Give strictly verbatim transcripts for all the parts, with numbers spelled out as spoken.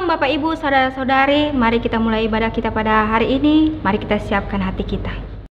Bapak Ibu, saudara-saudari, mari kita mulai ibadah kita pada hari ini. Mari kita siapkan hati kita.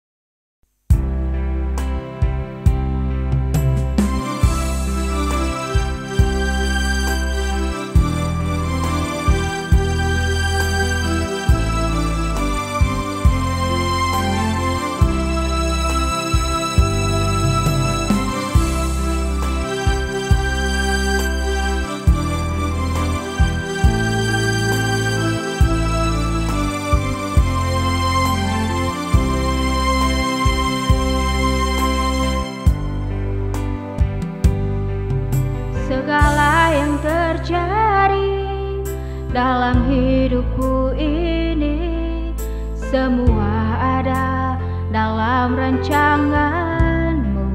Segala yang terjadi dalam hidupku ini, semua ada dalam rancangan-Mu.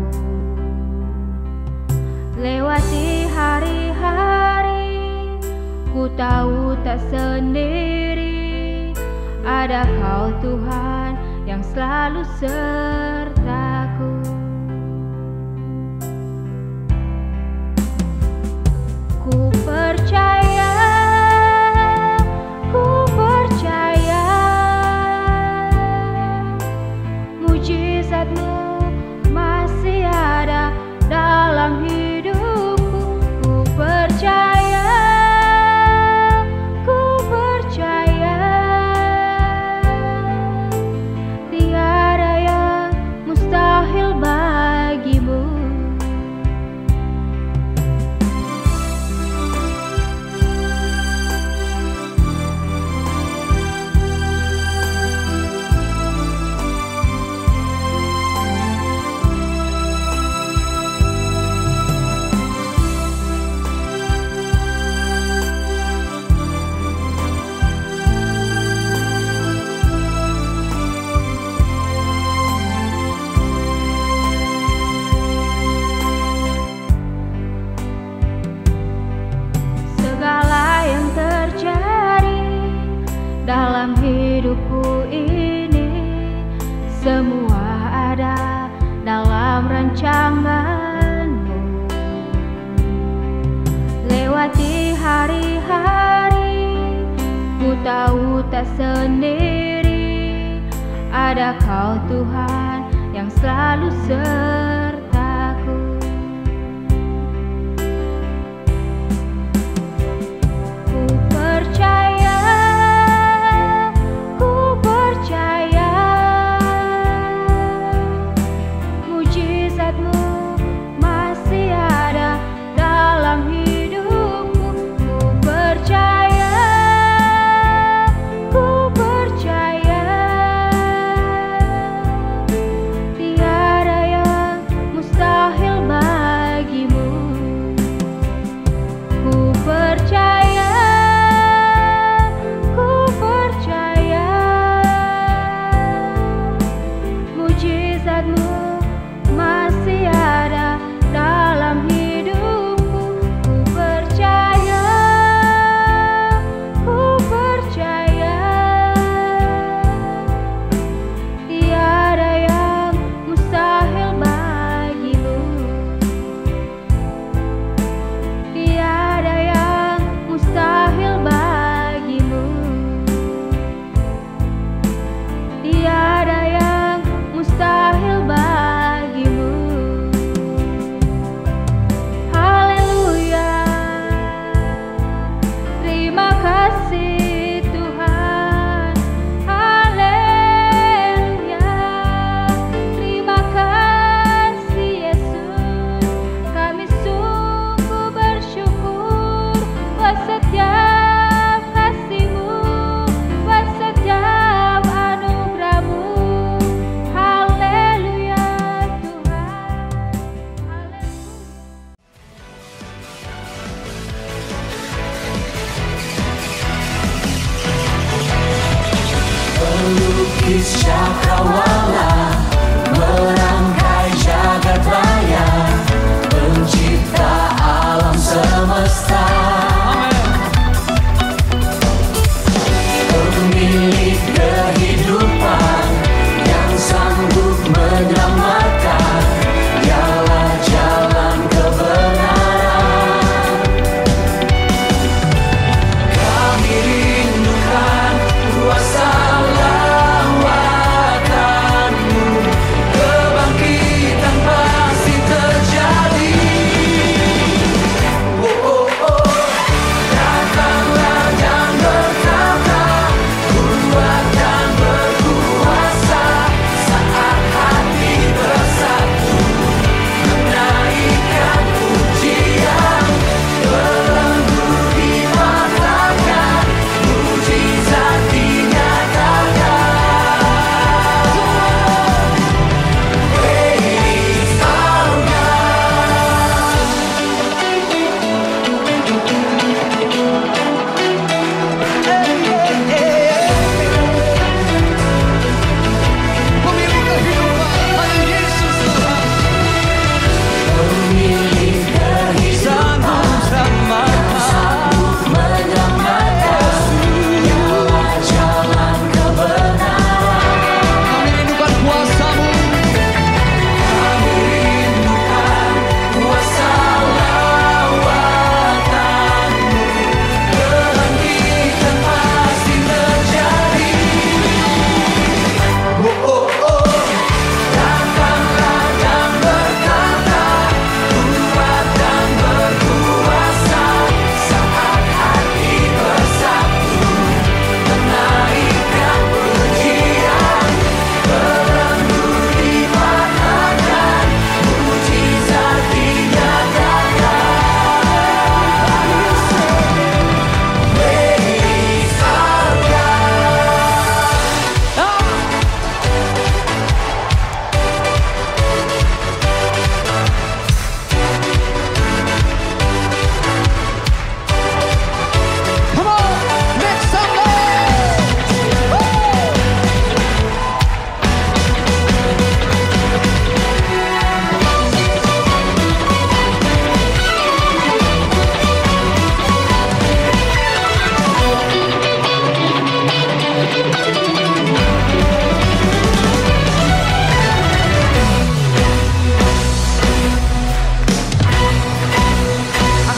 Lewati hari-hari, ku tahu tak sendiri, ada Kau Tuhan yang selalu sertaku. Ku percaya, ku percaya, mujizat-Mu masih ada dalam hidupku. Ku percaya, ku percaya, tiada yang mustahil bagi-Mu. Dalam hidupku ini, semua ada dalam rancangan-Mu. Lewati hari-hari, ku tahu tak sendiri, ada Kau Tuhan yang selalu sertaku. Ku percaya, pelukis cakrawala merangkai jagat raya, pencipta alam semesta, pemilik kehidupan yang sanggup menyelamatkan, dialah jalan kebenaran. Kami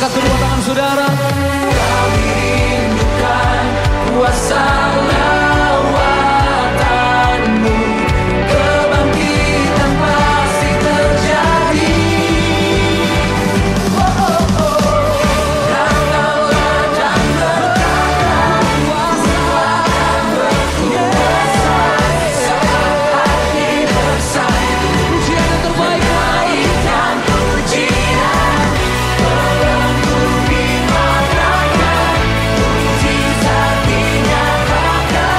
Angkat kedua tangan saudara. Kami rindukan kuasa lawatanmu, kebangkitan pasti terjadi. Oh, oh, oh. Datanglah dan berkata, Tuhan berkuasa, saat hati bersatu. Pujian yang terbaik. Naikkan pujian, pelengkapi makanan, mujizat dinyatakan.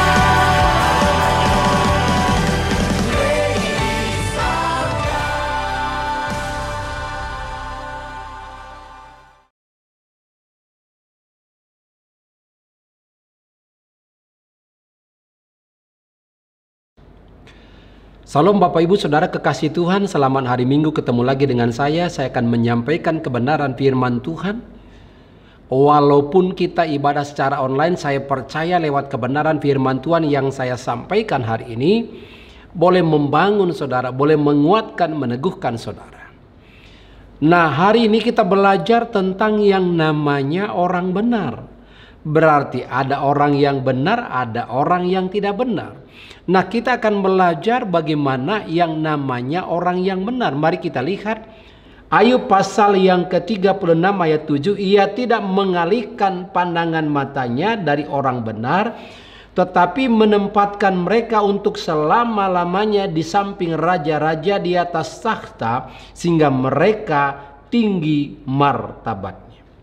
Salam Bapak Ibu Saudara kekasih Tuhan, selamat hari Minggu, ketemu lagi dengan saya. Saya akan menyampaikan kebenaran firman Tuhan. Walaupun kita ibadah secara online, saya percaya lewat kebenaran firman Tuhan yang saya sampaikan hari ini boleh membangun saudara, boleh menguatkan, meneguhkan saudara. Nah, hari ini kita belajar tentang yang namanya orang benar. Berarti ada orang yang benar, ada orang yang tidak benar. Nah, kita akan belajar bagaimana yang namanya orang yang benar. Mari kita lihat Ayub pasal yang ke tiga puluh enam ayat tujuh. Ia tidak mengalihkan pandangan matanya dari orang benar, tetapi menempatkan mereka untuk selama-lamanya di samping raja-raja di atas takhta, sehingga mereka tinggi martabatnya.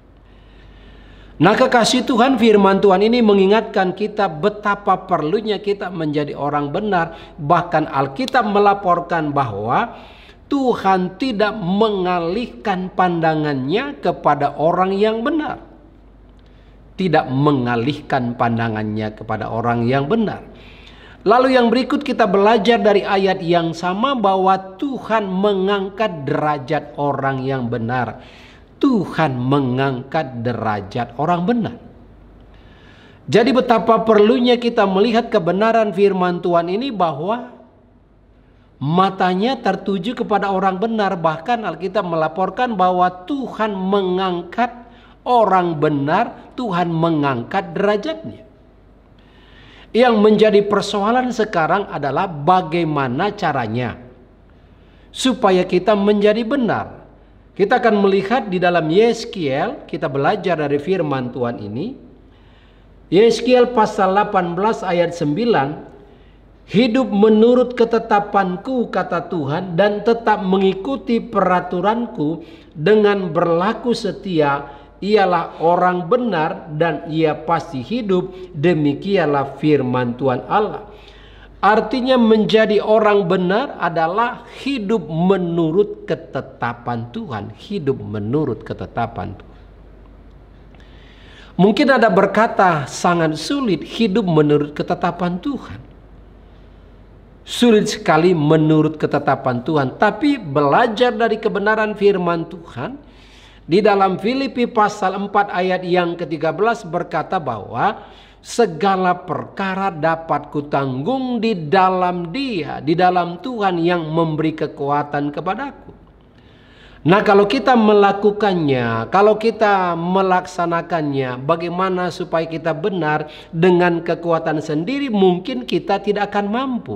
Nah, kekasih Tuhan, firman Tuhan ini mengingatkan kita betapa perlunya kita menjadi orang benar. Bahkan Alkitab melaporkan bahwa Tuhan tidak mengalihkan pandangannya kepada orang yang benar. Tidak mengalihkan pandangannya kepada orang yang benar. Lalu yang berikut kita belajar dari ayat yang sama bahwa Tuhan mengangkat derajat orang yang benar. Tuhan mengangkat derajat orang benar. Jadi betapa perlunya kita melihat kebenaran firman Tuhan ini bahwa matanya tertuju kepada orang benar. Bahkan Alkitab melaporkan bahwa Tuhan mengangkat orang benar, Tuhan mengangkat derajatnya. Yang menjadi persoalan sekarang adalah bagaimana caranya supaya kita menjadi benar. Kita akan melihat di dalam Yeskiel, kita belajar dari firman Tuhan ini. Yeskiel pasal delapan belas ayat sembilan. Hidup menurut ketetapanku, kata Tuhan, dan tetap mengikuti peraturanku dengan berlaku setia, ialah orang benar dan ia pasti hidup. Demikianlah firman Tuhan Allah. Artinya menjadi orang benar adalah hidup menurut ketetapan Tuhan. Hidup menurut ketetapan Tuhan. Mungkin ada berkata sangat sulit hidup menurut ketetapan Tuhan. Sulit sekali menurut ketetapan Tuhan. Tapi belajar dari kebenaran firman Tuhan. Di dalam Filipi pasal empat ayat yang ke tiga belas berkata bahwa segala perkara dapat kutanggung di dalam Dia, di dalam Tuhan yang memberi kekuatan kepadaku. Nah, kalau kita melakukannya, kalau kita melaksanakannya, bagaimana supaya kita benar dengan kekuatan sendiri, mungkin kita tidak akan mampu.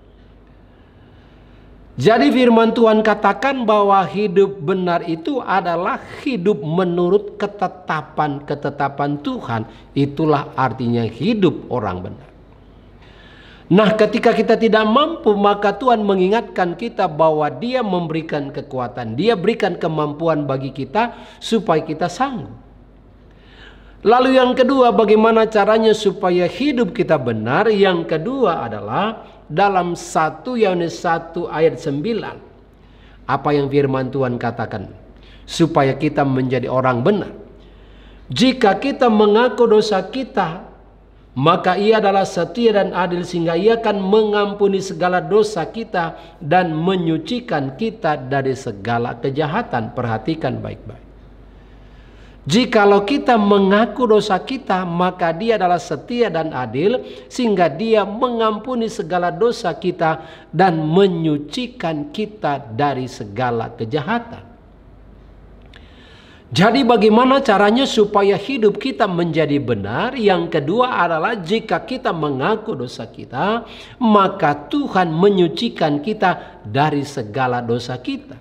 Jadi firman Tuhan katakan bahwa hidup benar itu adalah hidup menurut ketetapan-ketetapan Tuhan. Itulah artinya hidup orang benar. Nah, ketika kita tidak mampu, maka Tuhan mengingatkan kita bahwa Dia memberikan kekuatan. Dia berikan kemampuan bagi kita supaya kita sanggup. Lalu yang kedua, bagaimana caranya supaya hidup kita benar? Yang kedua adalah dalam satu Yohanes satu ayat sembilan. Apa yang firman Tuhan katakan? Supaya kita menjadi orang benar. Jika kita mengaku dosa kita, maka Ia adalah setia dan adil sehingga Ia akan mengampuni segala dosa kita dan menyucikan kita dari segala kejahatan. Perhatikan baik-baik. Jikalau kita mengaku dosa kita, maka Dia adalah setia dan adil sehingga Dia mengampuni segala dosa kita dan menyucikan kita dari segala kejahatan. Jadi bagaimana caranya supaya hidup kita menjadi benar? Yang kedua adalah jika kita mengaku dosa kita, maka Tuhan menyucikan kita dari segala dosa kita.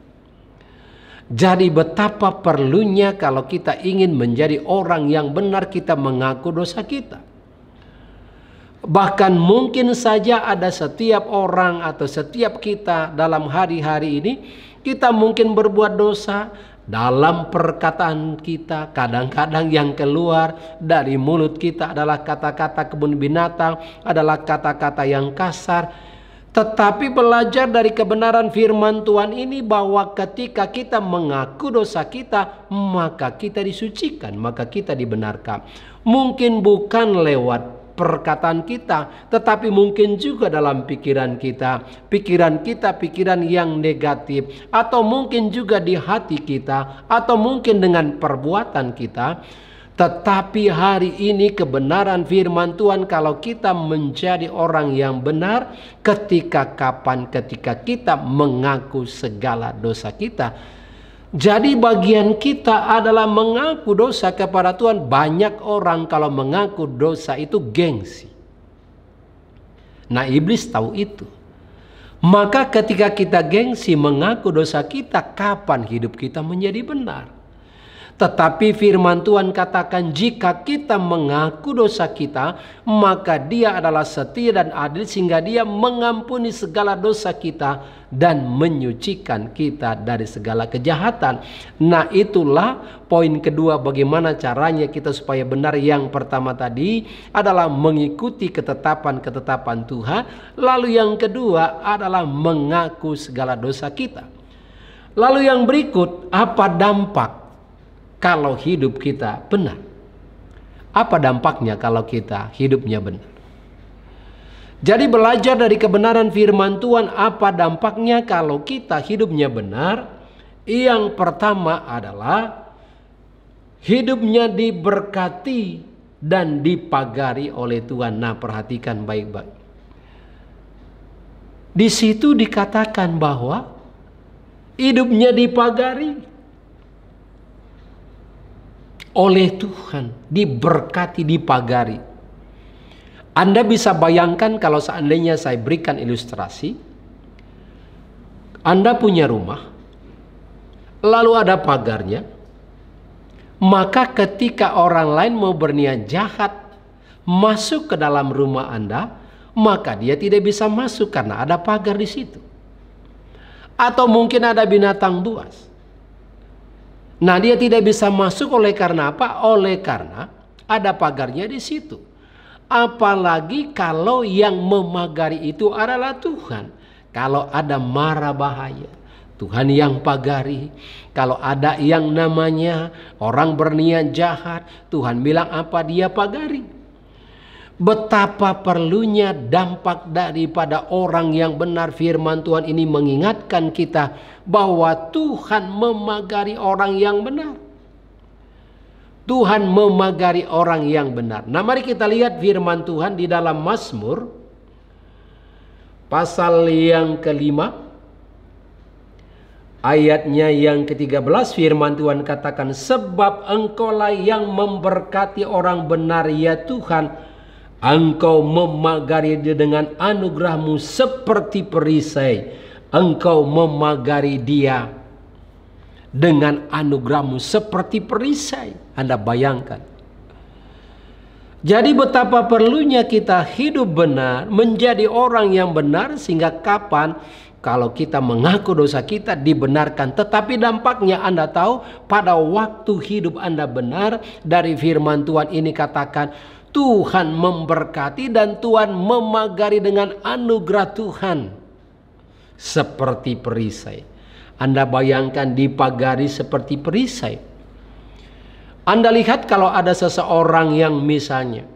Jadi betapa perlunya kalau kita ingin menjadi orang yang benar, kita mengaku dosa kita. Bahkan mungkin saja ada setiap orang atau setiap kita dalam hari-hari ini, kita mungkin berbuat dosa dalam perkataan kita. Kadang-kadang yang keluar dari mulut kita adalah kata-kata kebun binatang, adalah kata-kata yang kasar. Tetapi belajar dari kebenaran firman Tuhan ini bahwa ketika kita mengaku dosa kita, maka kita disucikan, maka kita dibenarkan. Mungkin bukan lewat perkataan kita, tetapi mungkin juga dalam pikiran kita. Pikiran kita, pikiran yang negatif. Atau mungkin juga di hati kita. Atau mungkin dengan perbuatan kita. Tetapi hari ini kebenaran firman Tuhan, kalau kita menjadi orang yang benar, ketika kapan? Ketika kita mengaku segala dosa kita. Jadi bagian kita adalah mengaku dosa kepada Tuhan. Banyak orang kalau mengaku dosa itu gengsi. Nah, iblis tahu itu. Maka ketika kita gengsi mengaku dosa kita, kapan hidup kita menjadi benar? Tetapi firman Tuhan katakan jika kita mengaku dosa kita, maka Dia adalah setia dan adil sehingga Dia mengampuni segala dosa kita dan menyucikan kita dari segala kejahatan. Nah, itulah poin kedua, bagaimana caranya kita supaya benar. Yang pertama tadi adalah mengikuti ketetapan-ketetapan Tuhan. Lalu yang kedua adalah mengaku segala dosa kita. Lalu yang berikut, apa dampak kalau hidup kita benar? Apa dampaknya kalau kita hidupnya benar? Jadi belajar dari kebenaran firman Tuhan, apa dampaknya kalau kita hidupnya benar? Yang pertama adalah hidupnya diberkati dan dipagari oleh Tuhan. Nah, perhatikan baik-baik. Di situ dikatakan bahwa hidupnya dipagari oleh Tuhan, diberkati, dipagari. Anda bisa bayangkan kalau seandainya saya berikan ilustrasi. Anda punya rumah, lalu ada pagarnya. Maka ketika orang lain mau berniat jahat masuk ke dalam rumah Anda, maka dia tidak bisa masuk karena ada pagar di situ. Atau mungkin ada binatang buas. Nah, dia tidak bisa masuk oleh karena apa? Oleh karena ada pagarnya di situ. Apalagi kalau yang memagari itu adalah Tuhan. Kalau ada mara bahaya, Tuhan yang pagari. Kalau ada yang namanya orang berniat jahat, Tuhan bilang apa? Dia pagari. Betapa perlunya dampak daripada orang yang benar. Firman Tuhan ini mengingatkan kita bahwa Tuhan memagari orang yang benar. Tuhan memagari orang yang benar. Nah, mari kita lihat firman Tuhan di dalam Mazmur pasal yang kelima, ayatnya yang ketiga belas. Firman Tuhan katakan, sebab Engkaulah yang memberkati orang benar ya Tuhan, Engkau memagari dia dengan anugerah-Mu seperti perisai. Engkau memagari dia dengan anugerah-Mu seperti perisai. Anda bayangkan. Jadi betapa perlunya kita hidup benar, menjadi orang yang benar, sehingga kapan? Kalau kita mengaku dosa kita dibenarkan. Tetapi dampaknya Anda tahu, pada waktu hidup Anda benar, dari firman Tuhan ini katakan, Tuhan memberkati dan Tuhan memagari dengan anugerah Tuhan seperti perisai. Anda bayangkan dipagari seperti perisai. Anda lihat kalau ada seseorang yang misalnya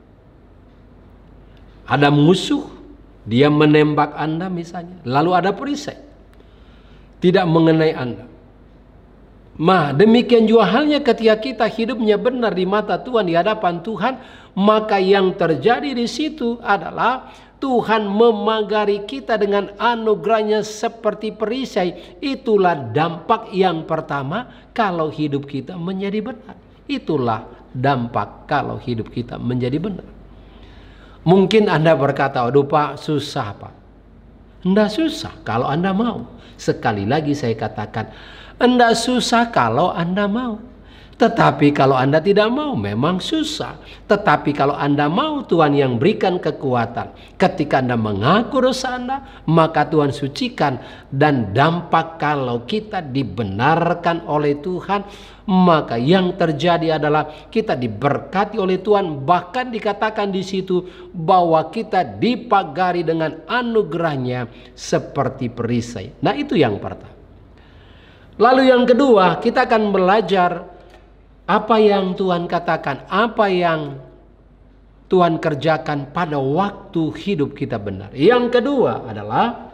ada musuh, dia menembak Anda misalnya, lalu ada perisai, tidak mengenai Anda. Nah, demikian juga halnya ketika kita hidupnya benar di mata Tuhan, di hadapan Tuhan, maka yang terjadi di situ adalah Tuhan memagari kita dengan anugerahnya seperti perisai. Itulah dampak yang pertama kalau hidup kita menjadi benar. Itulah dampak kalau hidup kita menjadi benar. Mungkin Anda berkata, aduh Pak, susah Pak. Tidak susah kalau Anda mau. Sekali lagi saya katakan, tidak susah kalau Anda mau. Tetapi kalau Anda tidak mau, memang susah. Tetapi kalau Anda mau, Tuhan yang berikan kekuatan. Ketika Anda mengaku dosa Anda, maka Tuhan sucikan. Dan dampak kalau kita dibenarkan oleh Tuhan, maka yang terjadi adalah kita diberkati oleh Tuhan. Bahkan dikatakan di situ bahwa kita dipagari dengan anugerahnya seperti perisai. Nah, itu yang pertama. Lalu yang kedua, kita akan belajar apa yang Tuhan katakan, apa yang Tuhan kerjakan pada waktu hidup kita benar. Yang kedua adalah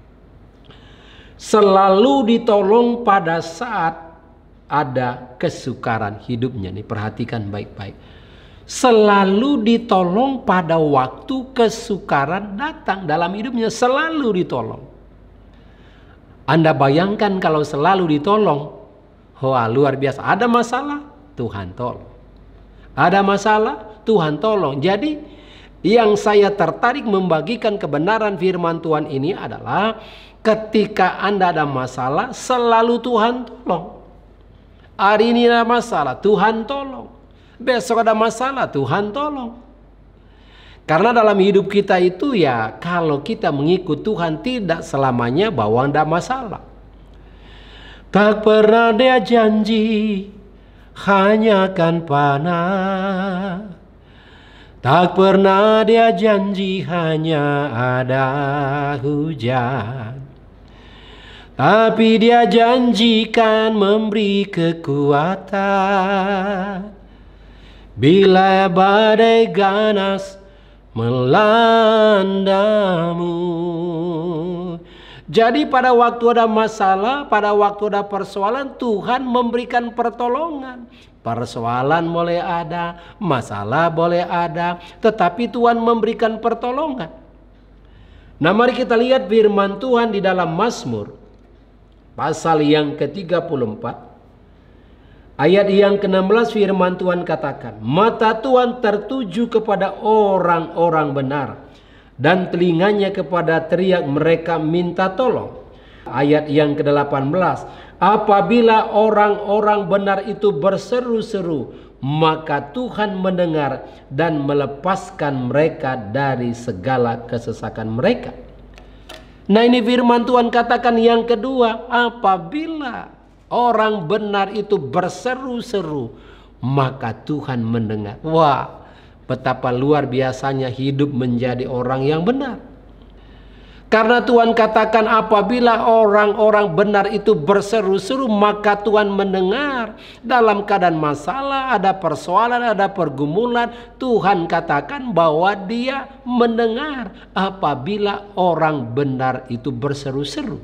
selalu ditolong pada saat ada kesukaran hidupnya. Nih, perhatikan baik-baik. Selalu ditolong pada waktu kesukaran datang dalam hidupnya. Selalu ditolong. Anda bayangkan kalau selalu ditolong. Wah, luar biasa. Ada masalah, Tuhan tolong. Ada masalah, Tuhan tolong. Jadi yang saya tertarik membagikan kebenaran firman Tuhan ini adalah ketika Anda ada masalah, selalu Tuhan tolong. Hari ini ada masalah, Tuhan tolong. Besok ada masalah, Tuhan tolong. Karena dalam hidup kita itu ya, kalau kita mengikut Tuhan tidak selamanya bahwa ada masalah. Tak pernah dia janji hanya akan panas. Tak pernah dia janji hanya ada hujan. Tapi dia janjikan memberi kekuatan bila badai ganas melandamu. Jadi pada waktu ada masalah, pada waktu ada persoalan, Tuhan memberikan pertolongan. Persoalan boleh ada, masalah boleh ada, tetapi Tuhan memberikan pertolongan. Nah, mari kita lihat firman Tuhan di dalam Mazmur pasal yang ke tiga puluh empat. Ayat yang ke enam belas firman Tuhan katakan, mata Tuhan tertuju kepada orang-orang benar, dan telinganya kepada teriak mereka minta tolong. Ayat yang ke delapan belas, apabila orang-orang benar itu berseru-seru, maka Tuhan mendengar dan melepaskan mereka dari segala kesesakan mereka. Nah, ini firman Tuhan katakan yang kedua, apabila orang benar itu berseru-seru, maka Tuhan mendengar. Wah, betapa luar biasanya hidup menjadi orang yang benar. Karena Tuhan katakan apabila orang-orang benar itu berseru-seru, maka Tuhan mendengar. Dalam keadaan masalah, ada persoalan, ada pergumulan, Tuhan katakan bahwa Dia mendengar apabila orang benar itu berseru-seru.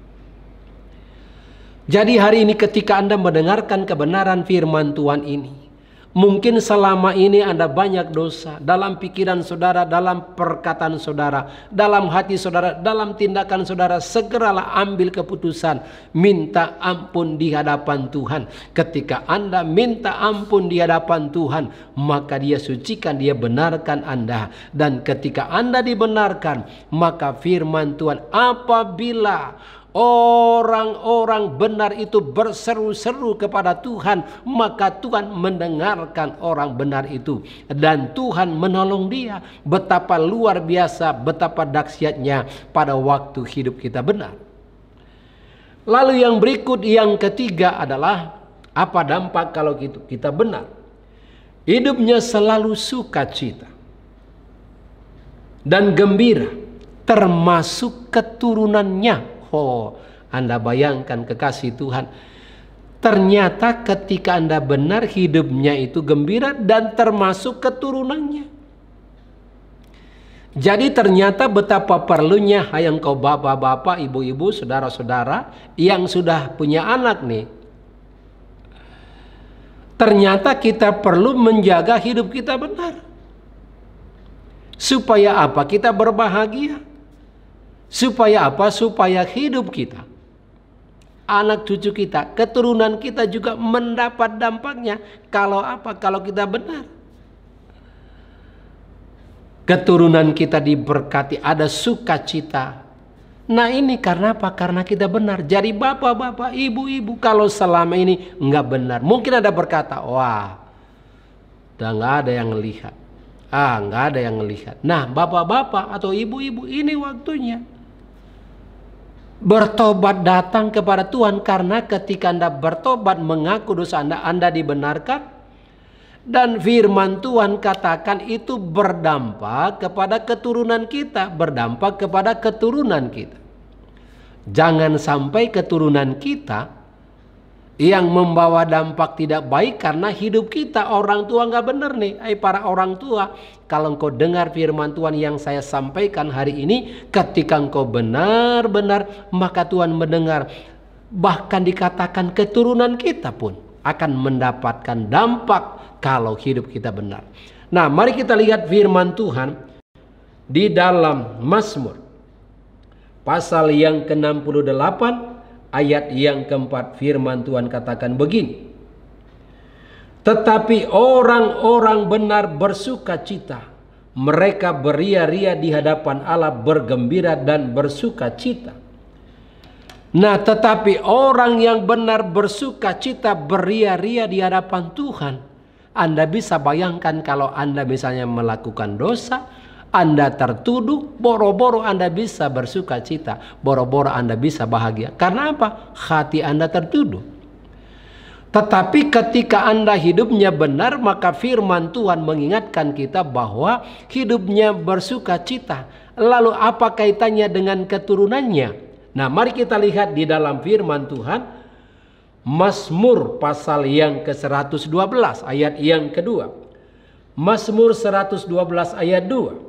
Jadi hari ini ketika Anda mendengarkan kebenaran firman Tuhan ini, mungkin selama ini Anda banyak dosa dalam pikiran saudara, dalam perkataan saudara, dalam hati saudara, dalam tindakan saudara. Segeralah ambil keputusan, minta ampun di hadapan Tuhan. Ketika Anda minta ampun di hadapan Tuhan, maka Dia sucikan, Dia benarkan Anda. Dan ketika Anda dibenarkan, maka firman Tuhan, apabila orang-orang benar itu berseru-seru kepada Tuhan, maka Tuhan mendengarkan orang benar itu. Dan Tuhan menolong dia. Betapa luar biasa, betapa dahsyatnya pada waktu hidup kita benar. Lalu yang berikut, yang ketiga adalah, apa dampak kalau gitu kita benar? Hidupnya selalu sukacita dan gembira, termasuk keturunannya. Oh, Anda bayangkan kekasih Tuhan, ternyata ketika Anda benar, hidupnya itu gembira dan termasuk keturunannya. Jadi ternyata betapa perlunya, hai engkau bapak-bapak, ibu-ibu, saudara-saudara yang sudah punya anak nih. Ternyata kita perlu menjaga hidup kita benar. Supaya apa? Kita berbahagia. Supaya apa? Supaya hidup kita, anak cucu kita, keturunan kita juga mendapat dampaknya. Kalau apa? Kalau kita benar. Keturunan kita diberkati, ada sukacita. Nah ini karena apa? Karena kita benar. Jadi bapak-bapak, ibu-ibu, kalau selama ini nggak benar, mungkin ada berkata, wah, udah nggak ada yang melihat. Ah, nggak ada yang melihat. Nah, bapak-bapak atau ibu-ibu, ini waktunya bertobat, datang kepada Tuhan. Karena ketika Anda bertobat, mengaku dosa Anda, Anda dibenarkan. Dan firman Tuhan katakan itu berdampak kepada keturunan kita, berdampak kepada keturunan kita. Jangan sampai keturunan kita yang membawa dampak tidak baik karena hidup kita. Orang tua nggak benar nih. Hai para orang tua, kalau engkau dengar firman Tuhan yang saya sampaikan hari ini, ketika engkau benar-benar, maka Tuhan mendengar. Bahkan dikatakan keturunan kita pun akan mendapatkan dampak kalau hidup kita benar. Nah, mari kita lihat firman Tuhan di dalam Mazmur pasal yang ke enam puluh delapan ayat yang keempat. Firman Tuhan katakan begini. Tetapi orang-orang benar bersuka cita, mereka beria-ria di hadapan Allah, bergembira dan bersuka cita. Nah, tetapi orang yang benar bersuka cita, beria-ria di hadapan Tuhan. Anda bisa bayangkan kalau Anda misalnya melakukan dosa, Anda tertuduh, boro-boro Anda bisa bersuka cita, boro-boro Anda bisa bahagia. Karena apa? Hati Anda tertuduh. Tetapi ketika Anda hidupnya benar, maka firman Tuhan mengingatkan kita bahwa hidupnya bersuka cita. Lalu apa kaitannya dengan keturunannya? Nah, mari kita lihat di dalam firman Tuhan Mazmur pasal yang ke seratus dua belas ayat yang kedua. Mazmur seratus dua belas ayat dua.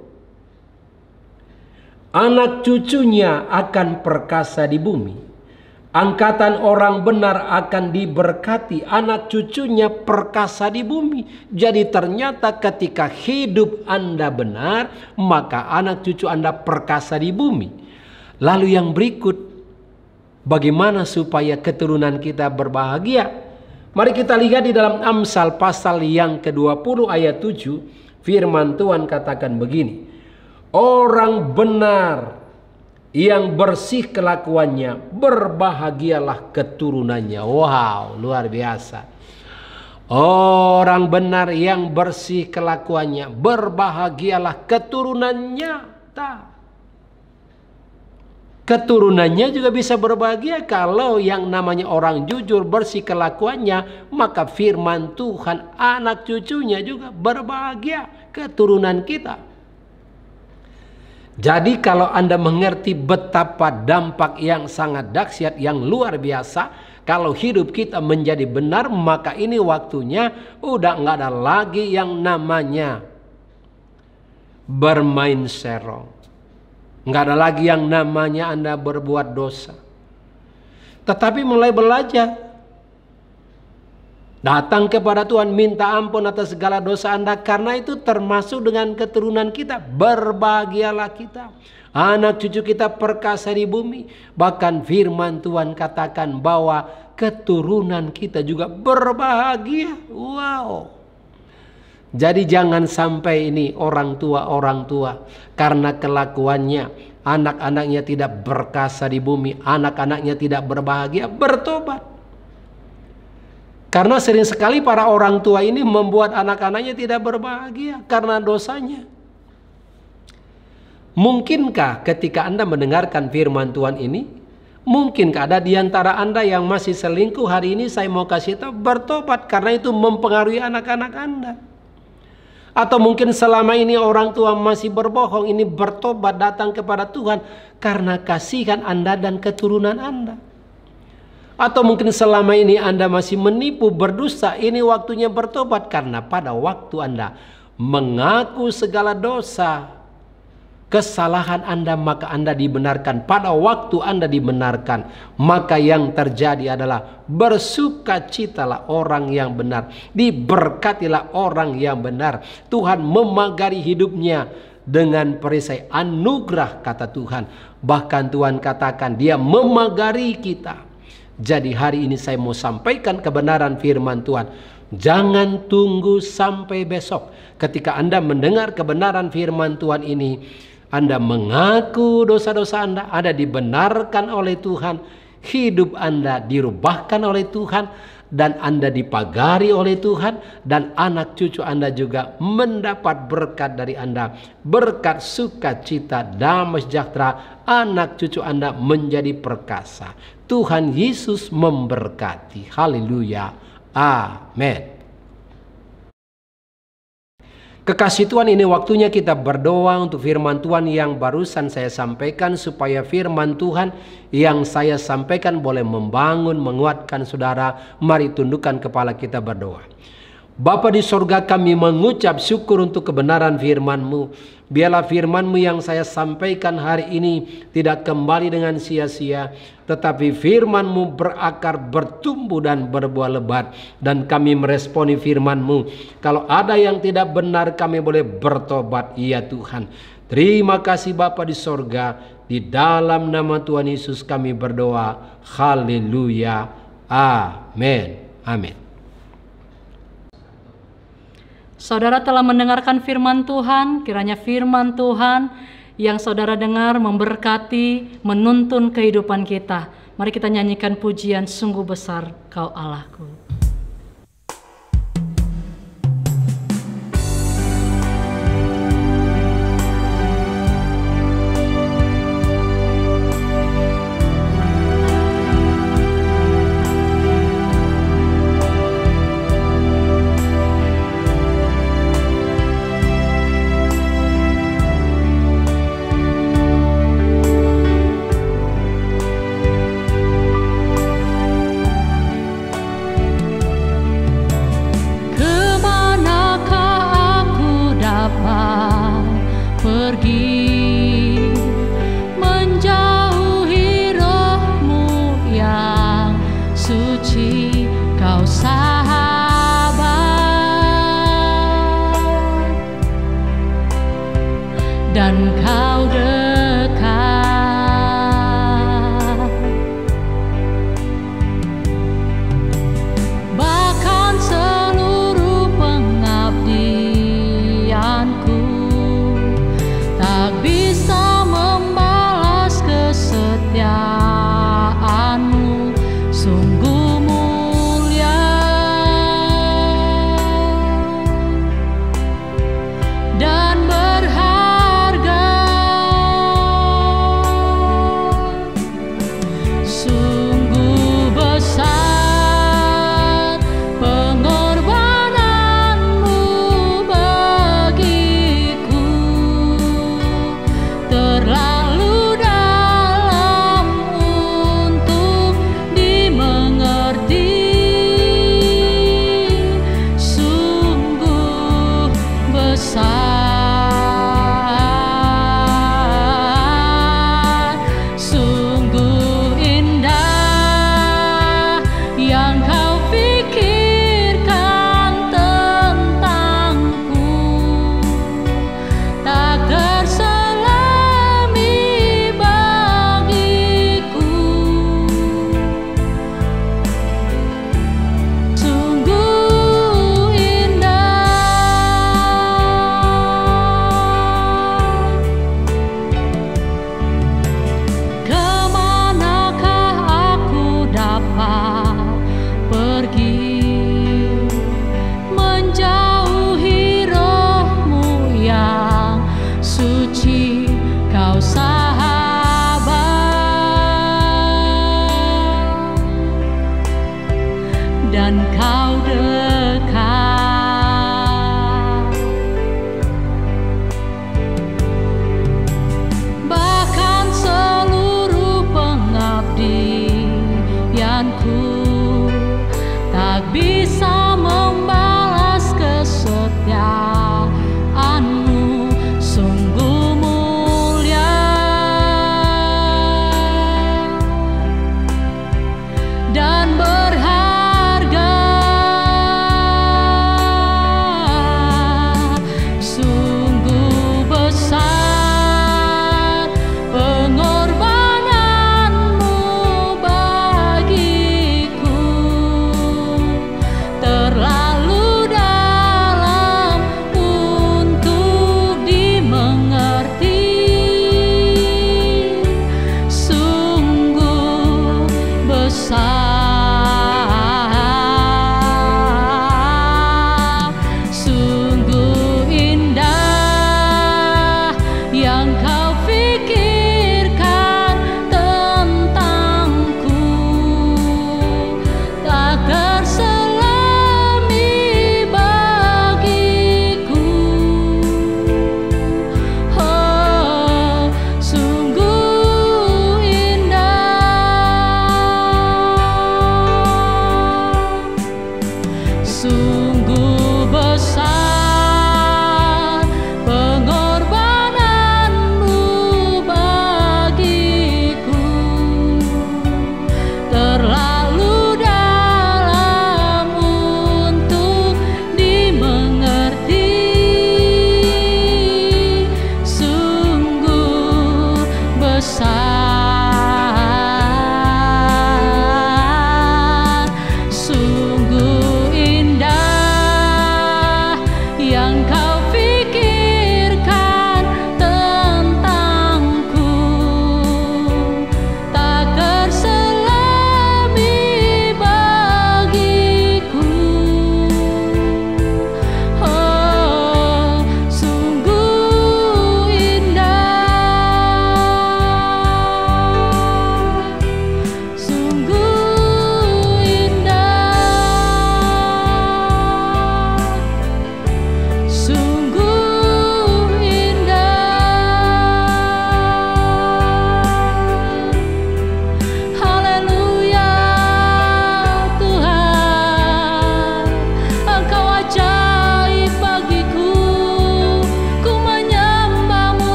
Anak cucunya akan perkasa di bumi. Angkatan orang benar akan diberkati. Anak cucunya perkasa di bumi. Jadi ternyata ketika hidup Anda benar, maka anak cucu Anda perkasa di bumi. Lalu yang berikut, bagaimana supaya keturunan kita berbahagia? Mari kita lihat di dalam Amsal pasal yang ke dua puluh ayat tujuh. Firman Tuhan katakan begini. Orang benar yang bersih kelakuannya, berbahagialah keturunannya. Wow, luar biasa. Orang benar yang bersih kelakuannya, berbahagialah keturunannya. Tak. Keturunannya juga bisa berbahagia. Kalau yang namanya orang jujur, bersih kelakuannya, maka firman Tuhan, anak cucunya juga berbahagia, keturunan kita. Jadi kalau Anda mengerti betapa dampak yang sangat dahsyat, yang luar biasa, kalau hidup kita menjadi benar, maka ini waktunya udah nggak ada lagi yang namanya bermain serong. Nggak ada lagi yang namanya Anda berbuat dosa. Tetapi mulai belajar. Datang kepada Tuhan, minta ampun atas segala dosa Anda. Karena itu termasuk dengan keturunan kita. Berbahagialah kita. Anak cucu kita perkasa di bumi. Bahkan firman Tuhan katakan bahwa keturunan kita juga berbahagia. Wow. Jadi jangan sampai ini orang tua-orang tua karena kelakuannya anak-anaknya tidak berkasa di bumi, anak-anaknya tidak berbahagia, bertobat. Karena sering sekali para orang tua ini membuat anak-anaknya tidak berbahagia karena dosanya. Mungkinkah ketika Anda mendengarkan firman Tuhan ini, mungkinkah ada di antara Anda yang masih selingkuh? Hari ini saya mau kasih tahu, bertobat, karena itu mempengaruhi anak-anak Anda. Atau mungkin selama ini orang tua masih berbohong, ini bertobat, datang kepada Tuhan karena kasihan Anda dan keturunan Anda. Atau mungkin selama ini Anda masih menipu, berdosa, ini waktunya bertobat karena pada waktu Anda mengaku segala dosa, kesalahan Anda, maka Anda dibenarkan. Pada waktu Anda dibenarkan, maka yang terjadi adalah bersukacitalah orang yang benar, diberkatilah orang yang benar. Tuhan memagari hidupnya dengan perisai anugerah kata Tuhan. Bahkan Tuhan katakan dia memagari kita. Jadi hari ini saya mau sampaikan kebenaran firman Tuhan. Jangan tunggu sampai besok. Ketika Anda mendengar kebenaran firman Tuhan ini, Anda mengaku dosa-dosa Anda, Anda dibenarkan oleh Tuhan, hidup Anda dirubahkan oleh Tuhan, dan Anda dipagari oleh Tuhan, dan anak cucu Anda juga mendapat berkat dari Anda, berkat sukacita, damai sejahtera. Anak cucu Anda menjadi perkasa. Tuhan Yesus memberkati. Haleluya. Amin. Kekasih Tuhan, ini waktunya kita berdoa untuk firman Tuhan yang barusan saya sampaikan, supaya firman Tuhan yang saya sampaikan boleh membangun, menguatkan saudara. Mari tundukkan kepala kita berdoa. Bapa di sorga, kami mengucap syukur untuk kebenaran firman-Mu. Biarlah firman-Mu yang saya sampaikan hari ini tidak kembali dengan sia-sia, tetapi firman-Mu berakar, bertumbuh dan berbuah lebat. Dan kami meresponi firman-Mu. Kalau ada yang tidak benar, kami boleh bertobat. Ya Tuhan. Terima kasih Bapa di sorga. Di dalam nama Tuhan Yesus kami berdoa. Haleluya. Amin. Amin. Saudara telah mendengarkan firman Tuhan, kiranya firman Tuhan yang saudara dengar memberkati, menuntun kehidupan kita. Mari kita nyanyikan pujian Sungguh Besar Kau Allahku.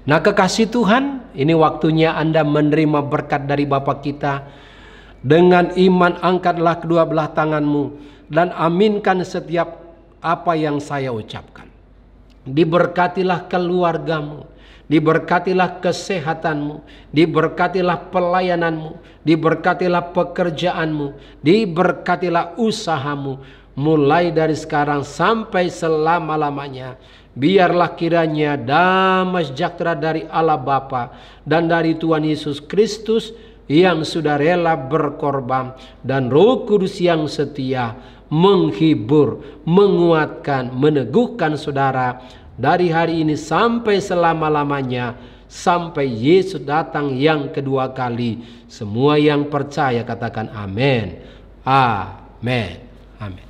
Nah kekasih Tuhan, ini waktunya Anda menerima berkat dari Bapa kita. Dengan iman angkatlah kedua belah tanganmu dan aminkan setiap apa yang saya ucapkan. Diberkatilah keluargamu, diberkatilah kesehatanmu, diberkatilah pelayananmu, diberkatilah pekerjaanmu, diberkatilah usahamu, mulai dari sekarang sampai selama-lamanya. Biarlah kiranya damai sejahtera dari Allah Bapa dan dari Tuhan Yesus Kristus yang sudah rela berkorban, dan Roh Kudus yang setia menghibur, menguatkan, meneguhkan saudara dari hari ini sampai selama-lamanya, sampai Yesus datang yang kedua kali. Semua yang percaya katakan amin. Amin. Amin.